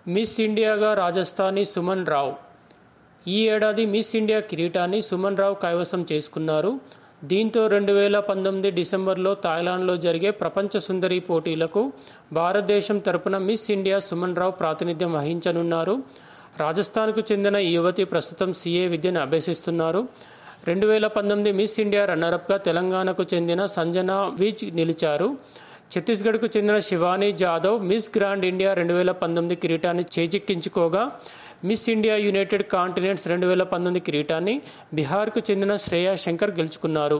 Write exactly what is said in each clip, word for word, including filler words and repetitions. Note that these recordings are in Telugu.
మిస్ ఇండియాగా రాజస్థానీ సుమన్ రావు. ఈ ఏడాది మిస్ ఇండియా కిరీటాన్ని సుమన్ రావు కైవసం చేసుకున్నారు. దీంతో రెండు వేల పంతొమ్మిది డిసెంబర్లో థాయిలాండ్లో జరిగే ప్రపంచ సుందరి పోటీలకు భారతదేశం తరపున మిస్ ఇండియా సుమన్ రావు ప్రాతినిధ్యం వహించనున్నారు. రాజస్థాన్కు చెందిన ఈ యువతి ప్రస్తుతం సీఏ విద్యను అభ్యసిస్తున్నారు. రెండు వేల పంతొమ్మిది మిస్ ఇండియా రన్నరప్గా తెలంగాణకు చెందిన సంజనా విజ్ నిలిచారు. ఛత్తీస్గఢ్కు చెందిన Shivani Jadhav Miss grand India రెండు వేల పంతొమ్మిది కిరీటాన్ని చేజిక్కించుకోగా, మిస్ ఇండియా యునైటెడ్ కాంటినెంట్స్ రెండు వేల పంతొమ్మిది కిరీటాన్ని బీహార్కు చెందిన శ్రేయా శంకర్ గెలుచుకున్నారు.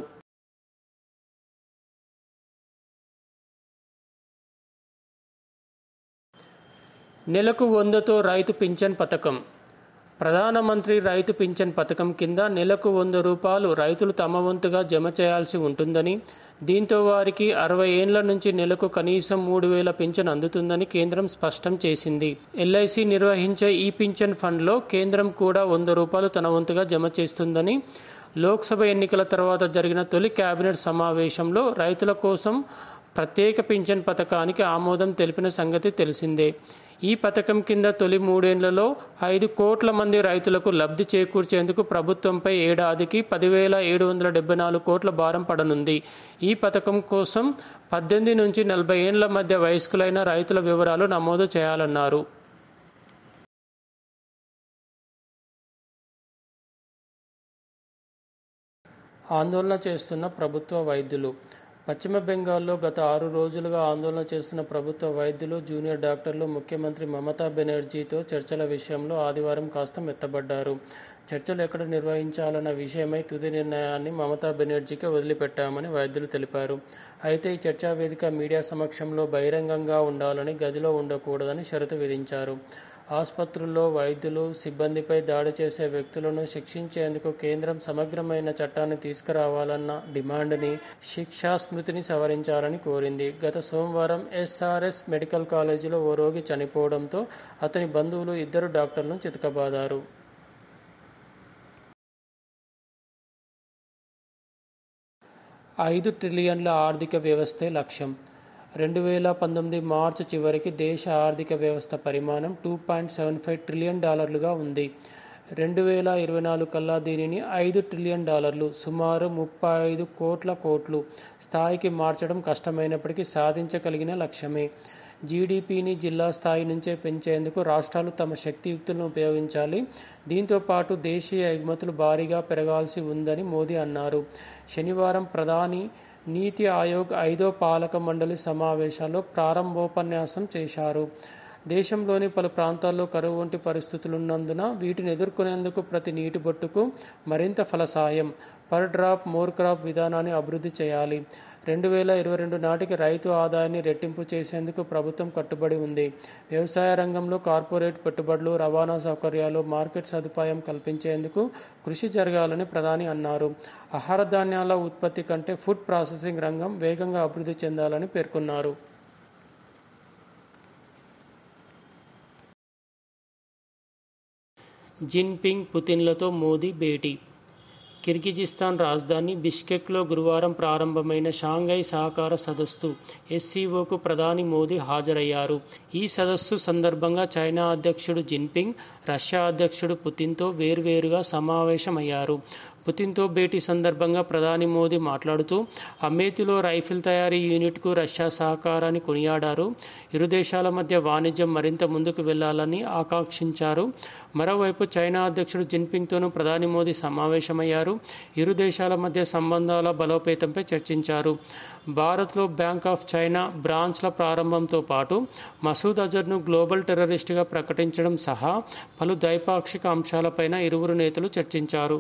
నెలకు వందతో రైతు పింఛన్ పథకం. ప్రధానమంత్రి రైతు పింఛన్ పథకం కింద నెలకు వంద రూపాయలు రైతులు తమ వంతుగా జమ చేయాల్సి ఉంటుందని, దీంతో వారికి అరవై ఏండ్ల నుంచి నెలకు కనీసం మూడు వేల పింఛన్ అందుతుందని కేంద్రం స్పష్టం చేసింది. ఎల్ఐసి నిర్వహించే ఈ పింఛన్ ఫండ్లో కేంద్రం కూడా వంద రూపాయలు తన వంతుగా జమ చేస్తుందని లోక్సభ ఎన్నికల తర్వాత జరిగిన తొలి కేబినెట్ సమావేశంలో రైతుల కోసం ప్రత్యేక పింఛన్ పథకానికి ఆమోదం తెలిపిన సంగతి తెలిసిందే. ఈ పథకం కింద తొలి మూడేళ్లలో ఐదు కోట్ల మంది రైతులకు లబ్ధి చేకూర్చేందుకు ప్రభుత్వంపై ఏడాదికి పదివేల ఏడు వందల డెబ్బై నాలుగు కోట్ల భారం పడనుంది. ఈ పథకం కోసం పద్దెనిమిది నుంచి నలభై ఏండ్ల మధ్య వయస్కులైన రైతుల వివరాలు నమోదు చేయాలన్నారు. ఆందోళన చేస్తున్న ప్రభుత్వ వైద్యులు. పశ్చిమ బెంగాల్లో గత ఆరు రోజులుగా ఆందోళన చేస్తున్న ప్రభుత్వ వైద్యులు, జూనియర్ డాక్టర్లు ముఖ్యమంత్రి మమతా బెనర్జీతో చర్చల విషయంలో ఆదివారం కాస్త మెత్తబడ్డారు. చర్చలు ఎక్కడ నిర్వహించాలన్న విషయమై తుది నిర్ణయాన్ని మమతా బెనర్జీకి వదిలిపెట్టామని వైద్యులు తెలిపారు. అయితే ఈ చర్చా వేదిక మీడియా సమక్షంలో బహిరంగంగా ఉండాలని, గదిలో ఉండకూడదని షరతు విధించారు. ఆసుపత్రుల్లో వైద్యులు, సిబ్బందిపై దాడి చేసే వ్యక్తులను శిక్షించేందుకు కేంద్రం సమగ్రమైన చట్టాన్ని తీసుకురావాలన్న డిమాండ్ని, శిక్షా స్మృతిని సవరించాలని కోరింది. గత సోమవారం ఎస్ఆర్ఎస్ మెడికల్ కాలేజీలో ఓ రోగి చనిపోవడంతో అతని బంధువులు ఇద్దరు డాక్టర్లను చితకబాదారు. ఐదు ట్రిలియన్ల ఆర్థిక వ్యవస్థే లక్ష్యం. రెండు వేల పంతొమ్మిది మార్చి చివరికి దేశ ఆర్థిక వ్యవస్థ పరిమాణం two point seven five trillion డాలర్లుగా ఉంది. రెండు వేల ఇరవై నాలుగు కల్లా దీనిని ఐదు ట్రిలియన్ డాలర్లు, సుమారు ముప్పై ఐదు కోట్ల కోట్లు స్థాయికి మార్చడం కష్టమైనప్పటికీ సాధించగలిగిన లక్ష్యమే. జీడీపీని జిల్లా స్థాయి నుంచే పెంచేందుకు రాష్ట్రాలు తమ శక్తియుక్తులను ఉపయోగించాలి. దీంతో పాటు దేశీయ ఎగుమతులు భారీగా పెరగాల్సి ఉందని మోదీ అన్నారు. శనివారం ప్రధాని నీతి ఆయోగ్ ఐదో పాలక మండలి సమావేశాల్లో ప్రారంభోపన్యాసం చేశారు. దేశంలోని పలు ప్రాంతాల్లో కరువు వంటి పరిస్థితులున్నందున వీటిని ఎదుర్కొనేందుకు ప్రతి నీటి బొట్టుకు మరింత ఫలసాయం, పర్ డ్రాప్ మోర్ క్రాప్ విధానాన్ని అభివృద్ధి చేయాలి. రెండు వేల ఇరవై రెండు నాటికి రైతు ఆదాయాన్ని రెట్టింపు చేసేందుకు ప్రభుత్వం కట్టుబడి ఉంది. వ్యవసాయ రంగంలో కార్పొరేట్ పెట్టుబడులు, రవాణా సౌకర్యాలు, మార్కెట్ సదుపాయం కల్పించేందుకు కృషి జరగాలని ప్రధాని అన్నారు. ఆహార ధాన్యాల ఉత్పత్తి కంటే ఫుడ్ ప్రాసెసింగ్ రంగం వేగంగా అభివృద్ధి చెందాలని పేర్కొన్నారు. జిన్పింగ్, పుతిన్లతో మోదీ భేటీ. కిర్గిజిస్తాన్ రాజధాని బిష్కెక్లో గురువారం ప్రారంభమైన షాంఘై సహకార సదస్సు ఎస్సీఓకు ప్రధాని మోదీ హాజరయ్యారు. ఈ సదస్సు సందర్భంగా చైనా అధ్యక్షుడు జిన్పింగ్, రష్యా అధ్యక్షుడు పుతిన్తో వేర్వేరుగా సమావేశమయ్యారు. పుతిన్తో భేటీ సందర్భంగా ప్రధాని మోదీ మాట్లాడుతూ అమేథీలో రైఫిల్ తయారీ యూనిట్కు రష్యా సహకారాన్ని కొనియాడారు. ఇరు దేశాల మధ్య వాణిజ్యం మరింత ముందుకు వెళ్లాలని ఆకాంక్షించారు. మరోవైపు చైనా అధ్యక్షుడు జిన్పింగ్తోనూ ప్రధాని మోదీ సమావేశమయ్యారు. ఇరు దేశాల మధ్య సంబంధాల బలోపేతంపై చర్చించారు. భారత్లో బ్యాంక్ ఆఫ్ చైనా బ్రాంచ్ల ప్రారంభంతో పాటు మసూద్ అజర్ను గ్లోబల్ టెర్రరిస్టుగా ప్రకటించడం సహా పలు ద్వైపాక్షిక అంశాలపైన ఇరువురు నేతలు చర్చించారు.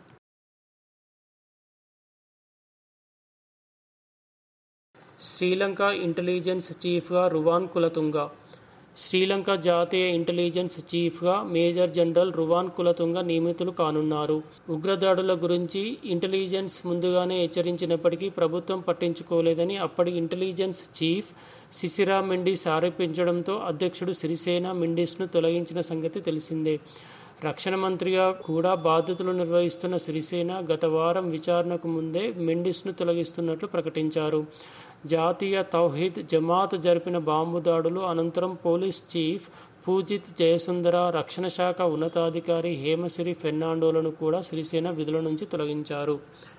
శ్రీలంక ఇంటెలిజెన్స్ చీఫ్గా రువాన్ కులతుంగ. శ్రీలంక జాతీయ ఇంటెలిజెన్స్ చీఫ్గా మేజర్ జనరల్ రువాన్ కులతుంగ నియమితులు కానున్నారు. ఉగ్రదాడుల గురించి ఇంటెలిజెన్స్ ముందుగానే హెచ్చరించినప్పటికీ ప్రభుత్వం పట్టించుకోలేదని అప్పటి ఇంటెలిజెన్స్ చీఫ్ సిసిరా మెండిస్ ఆరోపించడంతో అధ్యక్షుడు సిరిసేన మెండిస్ను తొలగించిన సంగతి తెలిసిందే. రక్షణ మంత్రిగా కూడా బాధ్యతలు నిర్వహిస్తున్న సిరిసేన గత వారం విచారణకు ముందే మెండిస్ను తొలగిస్తున్నట్లు ప్రకటించారు. జాతీయ తౌహీద్ జమాత్ జరిపిన బాంబు దాడులు అనంతరం పోలీస్ చీఫ్ పూజిత్ జయసుందర, రక్షణ శాఖ ఉన్నతాధికారి హేమసిరి ఫెర్నాండోలను కూడా సిరిసేన విధుల నుంచి తొలగించారు.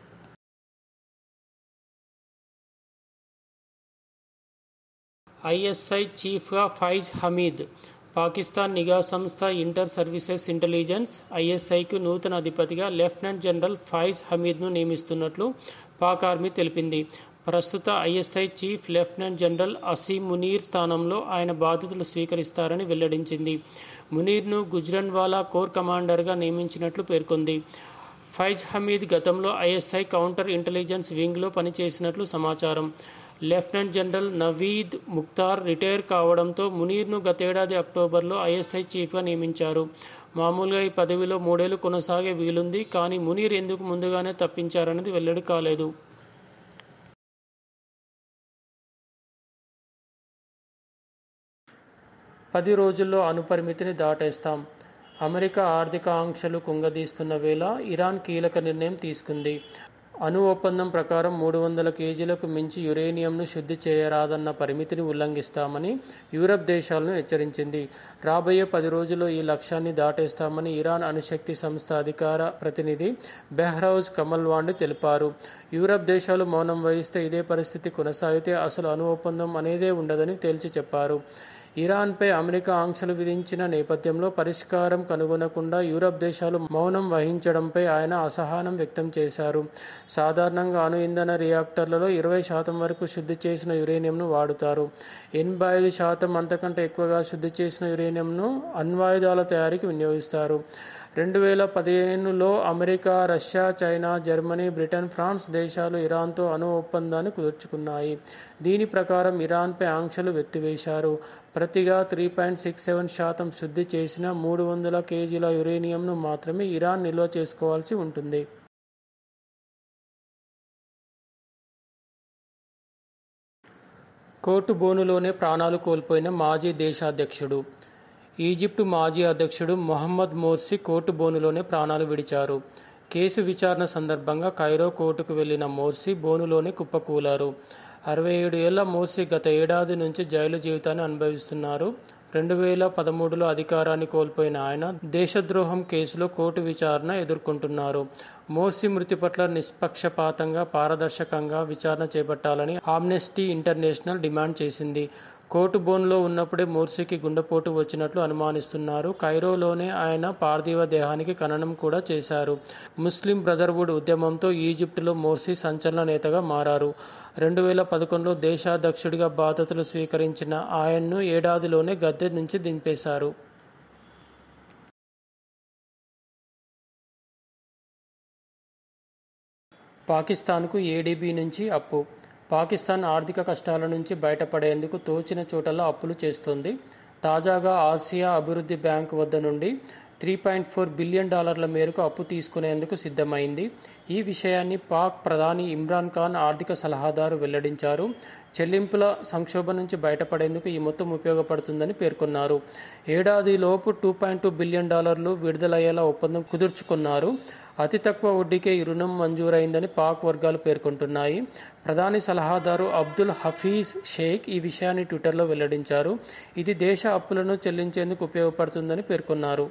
ఐఎస్ఐ చీఫ్గా ఫైజ్ హమీద్. పాకిస్తాన్ నిఘా సంస్థ ఇంటర్ సర్వీసెస్ ఇంటెలిజెన్స్ ఐఎస్ఐకు నూతన అధిపతిగా లెఫ్టినెంట్ జనరల్ ఫైజ్ హమీద్ను నియమిస్తున్నట్లు పాక్ ఆర్మీ తెలిపింది. ప్రస్తుత ISI chief lieutenant general Asim Munir స్థానంలో ఆయన బాధ్యతలు స్వీకరిస్తారని వెల్లడించింది. మునీర్ను గుజ్రన్వాలా కోర్ కమాండర్గా నియమించినట్లు పేర్కొంది. ఫైజ్ హమీద్ గతంలో ఐఎస్ఐ కౌంటర్ ఇంటెలిజెన్స్ వింగ్లో పనిచేసినట్లు సమాచారం. Lieutenant general Naveed Mukhtar retire కావడంతో మునీర్ను గతేడాది అక్టోబర్లో ఐఎస్ఐ చీఫ్గా నియమించారు. మామూలుగా ఈ పదవిలో మూడేళ్లు కొనసాగే వీలుంది. కానీ మునీర్ ఎందుకు ముందుగానే తప్పించారన్నది వెల్లడి కాలేదు. పది రోజుల్లో అణుపరిమితిని దాటేస్తాం. అమెరికా ఆర్థిక ఆంక్షలు కుంగదీస్తున్న వేళ ఇరాన్ కీలక నిర్ణయం తీసుకుంది. అణు ఒప్పందం ప్రకారం మూడు వందల కేజీలకు మించి యురేనియంను శుద్ధి చేయరాదన్న పరిమితిని ఉల్లంఘిస్తామని యూరప్ దేశాలను హెచ్చరించింది. రాబోయే పది రోజుల్లో ఈ లక్ష్యాన్ని దాటేస్తామని ఇరాన్ అణుశక్తి సంస్థ అధికార ప్రతినిధి బెహ్రౌజ్ కమల్వాండి తెలిపారు. యూరప్ దేశాలు మౌనం వహిస్తే ఇదే పరిస్థితి కొనసాగితే అసలు అణు ఒప్పందం అనేదే ఉండదని తేల్చి చెప్పారు. ఇరాన్పై అమెరికా ఆంక్షలు విధించిన నేపథ్యంలో పరిష్కారం కనుగొనకుండా యూరప్ దేశాలు మౌనం వహించడంపై ఆయన అసహనం వ్యక్తం చేశారు. సాధారణంగా అణు ఇంధన రియాక్టర్లలో ఇరవై శాతం వరకు శుద్ధి చేసిన యురేనియంను వాడుతారు. ఎనభై ఐదు శాతం అంతకంటే ఎక్కువగా శుద్ధి చేసిన యురేనియంను అణ్వాయుధాల తయారీకి వినియోగిస్తారు. రెండు వేల పదిహేనులో America, Russia, China, Germany, Britain, France దేశాలు ఇరాన్తో అణు ఒప్పందాన్ని కుదుర్చుకున్నాయి. దీని ప్రకారం ఇరాన్పై ఆంక్షలు ఎత్తివేశారు. ప్రతిగా త్రీ పాయింట్ సిక్స్ సెవెన్ శాతం శుద్ధి చేసిన మూడు వందల కేజీల యురేనియంను మాత్రమే ఇరాన్ నిల్వ చేసుకోవాల్సి ఉంటుంది. కోర్టు బోనులోనే ప్రాణాలు కోల్పోయిన మాజీ దేశాధ్యక్షుడు. ఈజిప్టు మాజీ అధ్యక్షుడు మొహమ్మద్ మోర్సీ కోర్టు బోనులోనే ప్రాణాలు విడిచారు. కేసు విచారణ సందర్భంగా కైరో కోర్టుకు వెళ్లిన మోర్సీ బోనులోనే కుప్పకూలారు. అరవై ఏడు ఏళ్ల మోర్సీ గత ఏడాది నుంచి జైలు జీవితాన్ని అనుభవిస్తున్నారు. రెండు వేల పదమూడులో అధికారాన్ని కోల్పోయిన ఆయన దేశద్రోహం కేసులో కోర్టు విచారణ ఎదుర్కొంటున్నారు. మోర్సీ మృతి పట్ల నిష్పక్షపాతంగా, పారదర్శకంగా విచారణ చేపట్టాలని ఆమ్నెస్టీ ఇంటర్నేషనల్ డిమాండ్ చేసింది. కోర్టు బోన్లో ఉన్నప్పుడే మోర్సీకి గుండెపోటు వచ్చినట్లు అనుమానిస్తున్నారు. కైరోలోనే ఆయన పార్థివ దేహానికి ఖననం కూడా చేశారు. ముస్లిం బ్రదర్హుడ్ ఉద్యమంతో ఈజిప్టులో మోర్సీ సంచలన నేతగా మారారు. రెండు వేల పదకొండులో దేశాధ్యక్షుడిగా బాధ్యతలు స్వీకరించిన ఆయన్ను ఏడాదిలోనే గద్దె నుంచి దింపేశారు. పాకిస్తాన్కు ఏడీబీ నుంచి అప్పు. పాకిస్తాన్ ఆర్థిక కష్టాల నుంచి బయటపడేందుకు తోచిన చోటలా అప్పులు చేస్తోంది. తాజాగా ఆసియా అభివృద్ధి బ్యాంకు వద్ద నుండి త్రీ పాయింట్ ఫోర్ బిలియన్ డాలర్ల మేరకు అప్పు తీసుకునేందుకు సిద్ధమైంది. ఈ విషయాన్ని పాక్ ప్రధాని ఇమ్రాన్ ఖాన్ ఆర్థిక సలహాదారు వెల్లడించారు. చెల్లింపుల సంక్షోభం నుంచి బయటపడేందుకు ఈ మొత్తం ఉపయోగపడుతుందని పేర్కొన్నారు. ఏడాదిలోపు టూ పాయింట్ టూ బిలియన్ డాలర్లు విడుదలయ్యేలా ఒప్పందం కుదుర్చుకున్నారు. అతి తక్కువ వడ్డీకే ఈ రుణం మంజూరైందని పాక్ వర్గాలు పేర్కొంటున్నాయి. ప్రధాని సలహాదారు అబ్దుల్ హఫీజ్ షేక్ ఈ విషయాన్ని ట్విట్టర్లో వెల్లడించారు. ఇది దేశ అప్పులను చెల్లించేందుకు ఉపయోగపడుతుందని పేర్కొన్నారు.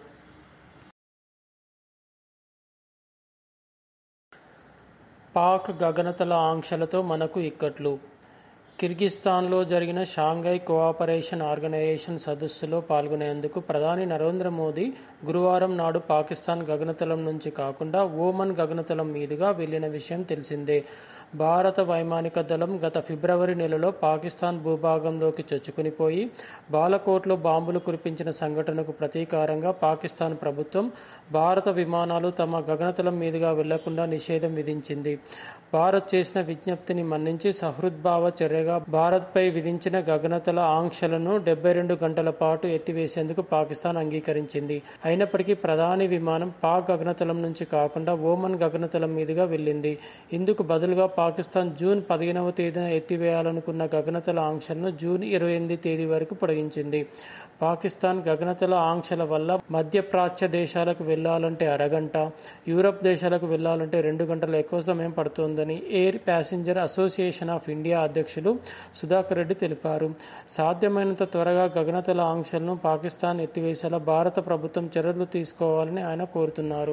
పాక్ గగనతల ఆంక్షలతో మనకు ఇక్కట్లు. కిర్గిస్థాన్లో జరిగిన షాంఘై కోఆపరేషన్ ఆర్గనైజేషన్ సదస్సులో పాల్గొనేందుకు ప్రధాని నరేంద్ర మోదీ గురువారం నాడు పాకిస్తాన్ గగనతలం నుంచి కాకుండా ఓమన్ గగనతలం మీదుగా వెళ్లిన విషయం తెలిసిందే. భారత వైమానిక దళం గత ఫిబ్రవరి నెలలో పాకిస్తాన్ భూభాగంలోకి చొచ్చుకునిపోయి బాలకోట్లో బాంబులు కురిపించిన సంఘటనకు ప్రతీకారంగా పాకిస్తాన్ ప్రభుత్వం భారత విమానాలు తమ గగనతలం మీదుగా వెళ్లకుండా నిషేధం విధించింది. భారత్ చేసిన విజ్ఞప్తిని మన్నించి సహృద్భావ చర్యగా భారత్పై విధించిన గగనతల ఆంక్షలను డెబ్బై రెండు గంటల పాటు ఎత్తివేసేందుకు పాకిస్తాన్ అంగీకరించింది. అయినప్పటికీ ప్రధాని విమానం పాక్ గగనతలం నుంచి కాకుండా ఓమన్ గగనతలం మీదుగా వెళ్ళింది. ఇందుకు బదులుగా పాకిస్తాన్ జూన్ పదిహేనవ తేదీన ఎత్తివేయాలనుకున్న గగనతల ఆంక్షలను జూన్ ఇరవై ఎనిమిది తేదీ వరకు పొడిగించింది. పాకిస్తాన్ గగనతల ఆంక్షల వల్ల మధ్యప్రాచ్య దేశాలకు వెళ్లాలంటే అరగంట, యూరప్ దేశాలకు వెళ్లాలంటే రెండు గంటల ఎక్కువ సమయం పడుతోందని Air Passenger Association of India అధ్యక్షులు సుధాకర్ రెడ్డి తెలిపారు. సాధ్యమైనంత త్వరగా గగనతల ఆంక్షలను పాకిస్తాన్ ఎత్తివేసేలా భారత ప్రభుత్వం చర్యలు తీసుకోవాలని ఆయన కోరుతున్నారు.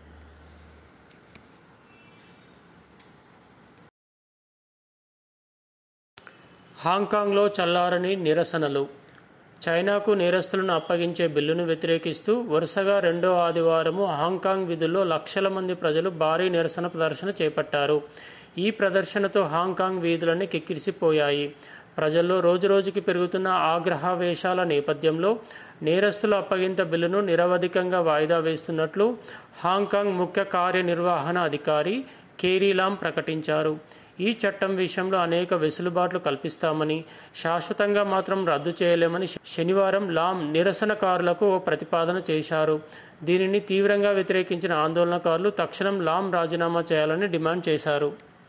హాంకాంగ్లో చల్లారని నిరసనలు. చైనాకు నేరస్తులను అప్పగించే బిల్లును వ్యతిరేకిస్తూ వరుసగా రెండో ఆదివారము హాంకాంగ్ వీధుల్లో లక్షల మంది ప్రజలు భారీ నిరసన ప్రదర్శన చేపట్టారు. ఈ ప్రదర్శనతో హాంకాంగ్ వీధులన్నీ కిక్కిరిసిపోయాయి. ప్రజల్లో రోజురోజుకి పెరుగుతున్న ఆగ్రహావేశాల నేపథ్యంలో నేరస్తుల అప్పగింత బిల్లును నిరవధికంగా వాయిదా వేస్తున్నట్లు హాంకాంగ్ ముఖ్య కార్యనిర్వహణ అధికారి కేరీ లామ్ ప్రకటించారు. ఈ చట్టం విషయంలో అనేక వెసులుబాట్లు కల్పిస్తామని, శాశ్వతంగా మాత్రం రద్దు చేయలేమని శనివారం లామ్ నిరసనకారులకు ఓ ప్రతిపాదన చేశారు. దీనిని తీవ్రంగా వ్యతిరేకించిన ఆందోళనకారులు తక్షణం లామ్ రాజీనామా చేయాలని డిమాండ్ చేశారు.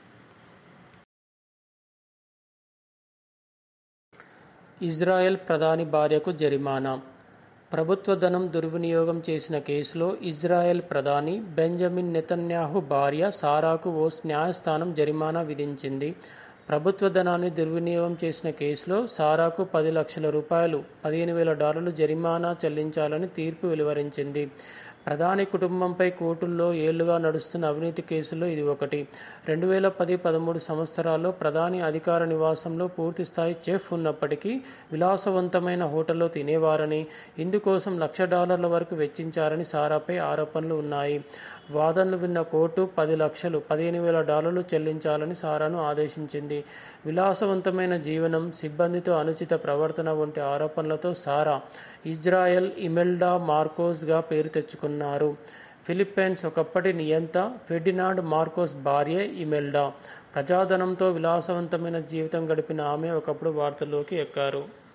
ఇజ్రాయెల్ ప్రధాని భార్యకు జరిమానా. ప్రభుత్వ ధనం దుర్వినియోగం చేసిన కేసులో ఇజ్రాయెల్ ప్రధాని బెంజమిన్ నెతన్యాహు భార్య సారాకు ఓ న్యాయస్థానం జరిమానా విధించింది. ప్రభుత్వ ధనాన్ని దుర్వినియోగం చేసిన కేసులో సారాకు పది లక్షల రూపాయలు పదిహేను వేల డాలర్లు జరిమానా చెల్లించాలని తీర్పు వెలువరించింది. ప్రధాని కుటుంబంపై కోర్టుల్లో ఏళ్లుగా నడుస్తున్న అవినీతి కేసుల్లో ఇది ఒకటి. రెండు వేల పది పదమూడు సంవత్సరాల్లో ప్రధాని అధికార నివాసంలో పూర్తిస్థాయి చెఫ్ ఉన్నప్పటికీ విలాసవంతమైన హోటల్లో తినేవారని, ఇందుకోసం లక్ష డాలర్ల వరకు వెచ్చించారని సారాపై ఆరోపణలు ఉన్నాయి. వాదనలు విన్న కోర్టు పది లక్షలు పదిహేను వేల డాలర్లు చెల్లించాలని సారాను ఆదేశించింది. విలాసవంతమైన జీవనం, సిబ్బందితో అనుచిత ప్రవర్తన వంటి ఆరోపణలతో సారా ఇజ్రాయెల్ ఇమెల్డా మార్కోస్గా పేరు తెచ్చుకున్నారు. ఫిలిప్పైన్స్ ఒకప్పటి నియంత ఫెర్డినాండ్ మార్కోస్ భార్య ఇమెల్డా. ప్రజాధనంతో విలాసవంతమైన జీవితం గడిపిన ఆమె ఒకప్పుడు వార్తల్లోకి ఎక్కారు.